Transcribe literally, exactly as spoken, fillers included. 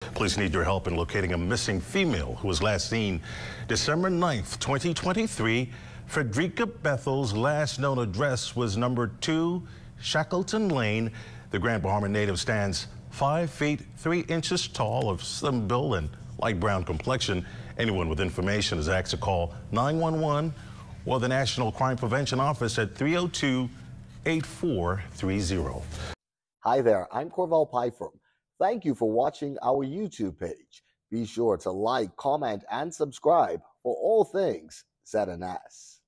Police need your help in locating a missing female who was last seen December ninth, twenty twenty-three. Fredericka Bethel's last known address was number two Shackleton Lane. The Grand Bahama native stands five feet three inches tall, of slim build and light brown complexion. Anyone with information is asked to call nine one one or the National Crime Prevention Office at three oh two, eight four three zero. Hi there, I'm Corval Pfeiffer. Thank you for watching our YouTube page. Be sure to like, comment, and subscribe for all things Z N S.